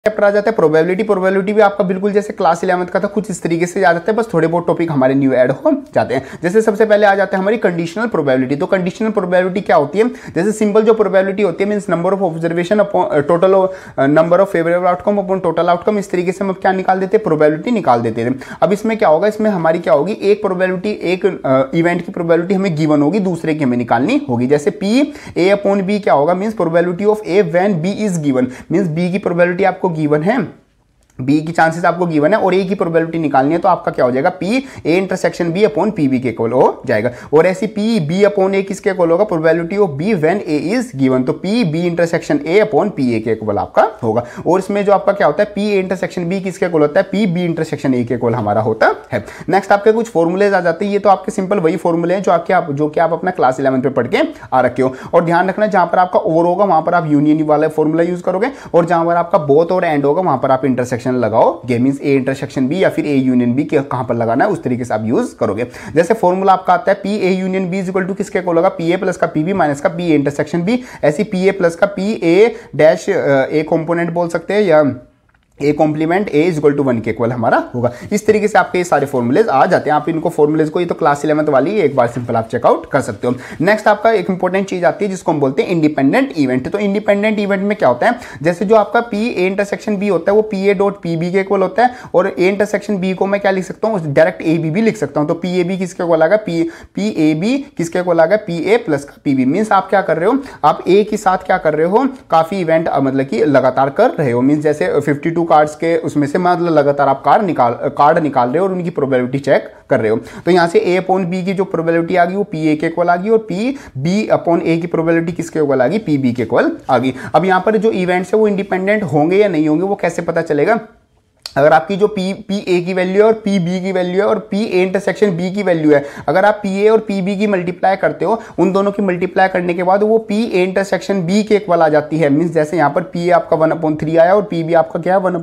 Chapter आ जाता है probability. Probability भी आपका बिल्कुल जैसे क्लास 11th का था, कुछ इस तरीके से आ जाता है, बस थोड़े बहुत टॉपिक हमारे न्यू ऐड हो जाते हैं। जैसे सबसे पहले आ जाता है हमारी कंडीशनल प्रोबेबिलिटी। तो कंडीशनल प्रोबेबिलिटी क्या होती है, जैसे सिंपल जो प्रोबेबिलिटी होती है means number of observation upon total number of favourable outcome upon total outcome, इस तरीके से हम क्या निकाल देते हैं, प्रोबेबिलिटी निकाल देते हैं। अब इसमें क्या होगा, इसमें हमारी क्या होगी, एक प्रोबेबिलिटी, एक इवेंट की प्रोबेबिलिटी हमें गिवन होगी, दूसरे की हमें निकालनी होगी। जैसे पी ए अपॉन बी क्या होगा, means probability of A when B is given, means B की प्रोबेबिलिटी आपको गिवन है, बी की चांसेस आपको गिवन है और ए की प्रोबेबिलिटी निकालनी है, तो आपका क्या हो जाएगा, P A intersection B upon P B के इक्वल हो जाएगा। और ऐसी पी बी अपॉन ए किसके इक्वल होगा, probability of B when A is given, तो P B intersection A upon P A के इक्वल आपका होगा। और इसमें जो आपका क्या होता है, पी ए इंटरसेक्शन बी किसके इक्वल होता है, पी बी इंटरसेक्शन ए के इक्वल हमारा होता है। नेक्स्ट आपके कुछ फॉर्मुलेज आ जाते हैं, ये तो आपके सिंपल वही फॉर्मुले हैं जो कि आप अपना क्लास 11 पे पढ़ के आ रखे हो। और ध्यान रखना, जहां पर आपका और होगा वहां पर आप यूनियन वाला फॉर्मूला यूज करोगे, और जहां पर आपका बोथ और एंड होगा वहां पर आप इंटरसेक्शन लगाओगे, मींस ए इंटरसेक्शन बी या फिर ए यूनियन बी कहां पर लगाना है, उस तरीके से आप यूज करोगे। जैसे फॉर्मूला आपका आता है P A union B is equal to किसके इक्वल होगा, पी ए प्लस का पी बी माइनस का पी ए इंटरसेक्शन बी। ऐसी पी ए प्लस का P A dash A component बोल सकते हैं, या A complement A is equal to 1 के इक्वल हमारा होगा। इस तरीके से आपके ये सारे फॉर्मुलेज आ जाते हैं। आप इनको फॉर्मुलेज को, ये तो क्लास 11th वाली एक बार सिंपल आप चेकआउट कर सकते हो। नेक्स्ट आपका एक इंपॉर्टेंट चीज आती है जिसको हम बोलते हैं इंडिपेंडेंट इवेंट। तो इंडिपेंडेंट इवेंट में क्या होता है, जैसे जो आपका पी ए इंटरसेक्शन बी होता है वो P A dot P B के इक्वल होता है, और ए इंटरसेक्शन बी को मैं क्या लिख सकता हूँ, डायरेक्ट ए बी भी लिख सकता हूँ। तो पी ए बी किसके इक्वल आएगा, पी ए बी किसके इक्वल आएगा, पी ए प्लस का पी बी। मीन्स आप क्या कर रहे हो, आप ए के साथ क्या कर रहे हो, काफी इवेंट मतलब कि लगातार कर रहे हो। मीन्स जैसे 52 कार्ड्स के उसमें से मतलब लगातार आप कार्ड निकाल रहे हो और उनकी प्रोबेबिलिटी चेक कर रहे हो। तो यहां से ए अपॉन बी की जो प्रोबेबिलिटी आ गई वो पी ए के इक्वल आ गई, और पी बी अपॉन ए की प्रोबेबिलिटी किसके इक्वल आ गई, पी बी के इक्वल आ गई। अब यहां पर जो इवेंट्स है वो इंडिपेंडेंट होंगे या नहीं होंगे, वो कैसे पता चलेगा, अगर आपकी जो पी ए की वैल्यू है और पी बी की वैल्यू है और पी ए इंटरसेक्शन बी की वैल्यू है, अगर आप पी ए और पी बी की मल्टीप्लाई करते हो, उन दोनों की मल्टीप्लाई करने के बाद वो पी ए इंटरसेक्शन बी के इक्वल आ जाती है। मींस जैसे यहाँ पर पी ए आपका 1/3 आया और पी बी आपका क्या है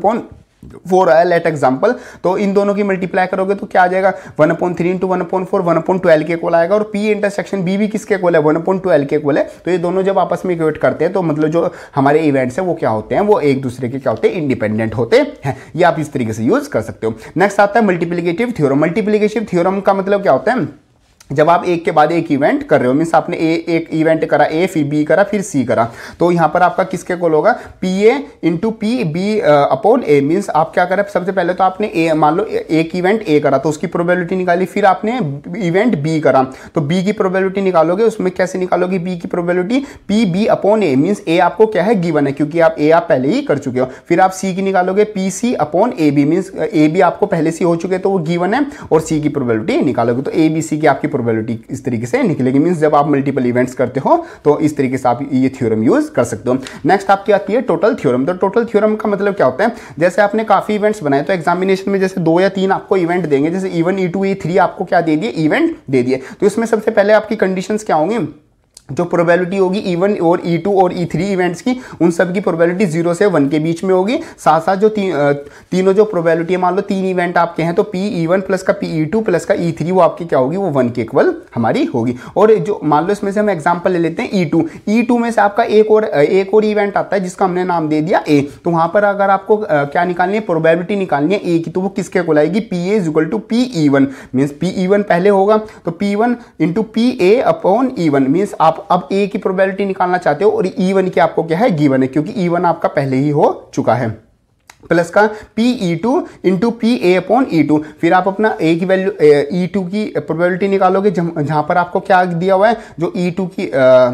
1/4 आया, लेट एग्जांपल। तो इन दोनों की मल्टीप्लाई करोगे तो क्या आ जाएगा, 1/3 इंटू 1/4 1/12 के इक्वल आएगा, और पी इंटरसेक्शन बी भी किसके इक्वल है, 1/12 के इक्वल है। तो ये दोनों जब आपस में इक्वेट करते हैं तो मतलब जो हमारे इवेंट्स हैं वो क्या होते हैं, वो एक दूसरे के क्या होते हैं, इंडिपेंडेंट होते हैं। ये आप इस तरीके से यूज कर सकते हो। नेक्स्ट आता है मल्टीप्लिकेटिव थ्योरम। मल्टीप्लिकेटिव थ्योरम का मतलब क्या होता है, जब आप एक के बाद एक इवेंट कर रहे हो, मीन्स आपने एक इवेंट करा ए, फिर बी करा, फिर सी करा, तो यहां पर आपका किसके इक्वल होगा, P A into P B upon A. Means आप क्या करें, सबसे पहले तो आपने ए, मान लो एक इवेंट ए करा तो उसकी प्रोबेबिलिटी निकाली, फिर आपने इवेंट बी करा तो बी की प्रोबेबिलिटी निकालोगे। उसमें कैसे निकालोगे बी की probability, P B upon A. Means A आपको क्या है, गिवन है, क्योंकि आप ए आप पहले ही कर चुके हो। फिर आप सी की निकालोगे, P C upon A B. Means A B आपको पहले से हो चुके तो वो गिवन है, और सी की प्रोबेबिलिटी निकालोगे तो ए बी सी की आपकी प्रोबेबिलिटी इस तरीके से निकलेगी। मींस जब आप मल्टीपल इवेंट्स करते हो तो इस तरीके से आप ये थ्योरम यूज कर सकते हो। नेक्स्ट आपकी आती है टोटल थ्योरम। तो टोटल थ्योरम का मतलब क्या होता है, जैसे आपने काफी इवेंट्स बनाए तो एग्जामिनेशन में जैसे 2 या 3 आपको इवेंट देंगे, जैसे E1 E2 E3 आपको क्या दे दिए, इवेंट दे दिए। तो इसमें सबसे पहले आपकी कंडीशंस क्या होंगी, जो प्रोबेबिलिटी होगी E1 और E2 और E3 इवेंट्स की, उन सब की प्रोबेबिलिटी 0 से 1 के बीच में होगी। साथ साथ जो तीनों जो प्रोबेबिलिटी है, मान लो 3 इवेंट आपके हैं तो P E1 प्लस का P E2 प्लस का E3 वो आपकी क्या होगी, वो 1 के इक्वल हमारी होगी। और जो मान लो इसमें से हम एग्जांपल ले लेते हैं E2 में से आपका एक और इवेंट आता है जिसका हमने नाम दे दिया A। तो वहां पर अगर आपको क्या निकालनी है, प्रोबेबिलिटी निकालनी है A की, तो वो किसके इक्वल आएगी, PA is equal to P-E1। मीन्स P-E1 पहले होगा तो P1 into PA upon E1। Means आप अब ए की प्रोबेबिलिटी निकालना चाहते हो और E1 की आपको क्या है, गिवन है, क्योंकि E1 आपका पहले ही हो चुका है, प्लस का PE2 into PA upon E2। फिर आप अपना A की वैल्यू E2 की प्रोबेबिलिटी निकालोगे, जहां पर आपको क्या दिया हुआ है, जो E2 की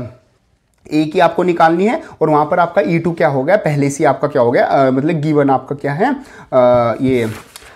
ए की आपको निकालनी है, और वहां पर आपका E2 क्या हो गया, पहले से आपका क्या हो गया, मतलब गिवन आपका क्या है, ये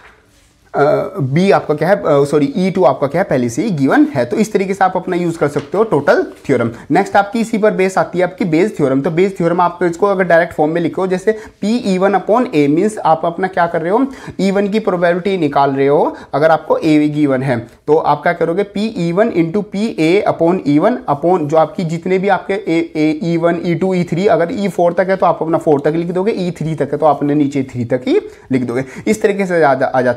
बी आपका क्या है, सॉरी E2 आपका क्या है, पहले से ही गिवन है। तो इस तरीके से आप अपना यूज कर सकते हो टोटल थ्योरम। नेक्स्ट आपकी इसी पर बेस आती है आपकी बेस थ्योरम। तो बेस थ्योरम आप इसको अगर डायरेक्ट फॉर्म में लिखो, जैसे P-E1 अपॉन ए। मीन्स आप अपना क्या कर रहे हो, E1 की प्रोबेबिलिटी निकाल रहे हो, अगर आपको ए गिवन है तो आप क्या करोगे, P-E1 into PA upon E1 upon जो आपकी जितने भी आपके E1 E2 E3, अगर E4 तक है तो आप अपना 4 तक लिख दोगे, E3 तक है तो आपने नीचे 3 तक ही लिख दोगे। इस तरीके से आ जाती है आपकी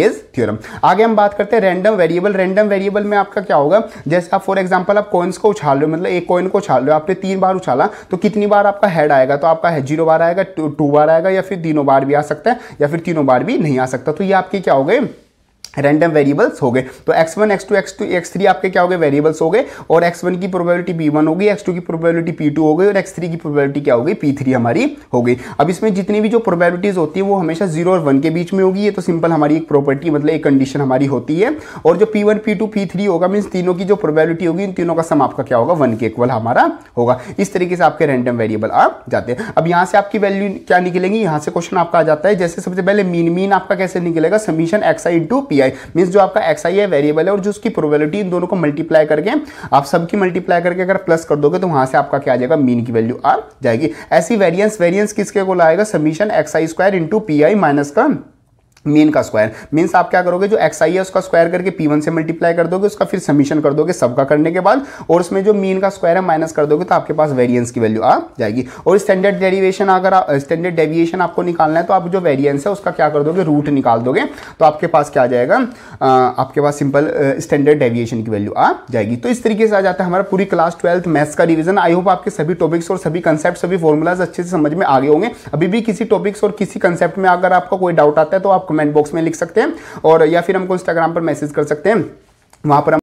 बेज थ्योरम। आगे हम बात करते हैं रैंडम वेरिएबल। रैंडम वेरिएबल में आपका क्या होगा, जैसे आप फॉर एग्जांपल आप कॉइन्स को उछाल रहे हो, मतलब एक कॉइन को उछाल रहे हो, आपने 3 बार उछाला तो कितनी बार आपका हेड आएगा, तो आपका 0 बार आएगा, 2 बार आएगा, या फिर तीनों बार भी आ सकता है, या फिर तीनों बार भी नहीं आ सकता। तो ये आपके क्या हो गए, रैंडम वेरिएबल्स हो गए। तो x1 x2 x2 x3 आपके क्या हो गए, वेरिएबल्स हो गए, और x1 की प्रोबेबिलिटी p1 हो गई, x2 की प्रोबेबिलिटी p2 हो गई, और x3 की प्रोबेबिलिटी क्या हो गई, p3 हमारी हो गई। अब इसमें जितनी भी जो प्रोबेबिलिटीज होती है वो हमेशा 0 और 1 के बीच में होगी। ये तो सिंपल हमारी एक प्रॉपर्टी, मतलब एक कंडीशन हमारी होती है। और जो p1 p2 p3 होगा, मीन्स तीनों की जो प्रोबेबिलिटी होगी, इन तीनों का सम आपका क्या होगा, 1 के इक्वल हमारा होगा। इस तरीके से आपके रैंडम वेरिएबल आ जाते हैं। अब यहाँ से आपकी वैल्यू क्या निकलेंगी, यहाँ से क्वेश्चन आपका आ जाता है। जैसे सबसे पहले मीन आपका कैसे निकलेगा, summation xi into pi, means जो आपका xi है वेरिएबल है, और जो उसकी प्रोबेबिलिटी, इन दोनों को मल्टीप्लाई करके आप सबकी मल्टीप्लाई करके अगर प्लस कर दोगे तो वहां से आपका क्या आ जाएगा, मीन की वैल्यू आ जाएगी। ऐसी वेरिएंस किसके को लाएगा, summation xi square into P minus का मीन का स्क्वायर। मीन्स आप क्या करोगे, जो xi है उसका स्क्वायर करके p1 से मल्टीप्लाई कर दोगे, उसका फिर समीशन कर दोगे सबका करने के बाद, और उसमें जो मीन का स्क्वायर है माइनस कर दोगे, तो आपके पास वेरिएंस की वैल्यू आ जाएगी। और स्टैंडर्ड डेरिवेशन, अगर स्टैंडर्ड डेविएशन आपको निकालना है तो आप जो वेरिएंस है उसका क्या कर दोगे, रूट निकाल दोगे, तो आपके पास क्या आ जाएगा, आपके पास सिंपल स्टैंडर्ड डेविएशन की वैल्यू आ जाएगी। तो इस तरीके से आ जाता है हमारा पूरी क्लास 12th मैथ्स का रिविजन। आई होप आपके सभी टॉपिक्स और सभी कंसेप्ट, सभी फॉर्मूलाज अच्छे से समझ में आ गए होंगे। अभी भी किसी टॉपिक्स और किसी कंसेप्ट में अगर आपको कोई डाउट आता है तो आप कमेंट बॉक्स में लिख सकते हैं, और या फिर हमको इंस्टाग्राम पर मैसेज कर सकते हैं, वहां पर